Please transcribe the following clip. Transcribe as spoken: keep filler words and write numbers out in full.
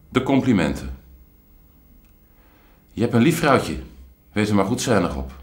De complimenten. Je hebt een lief vrouwtje. Wees er maar goed zuinig op.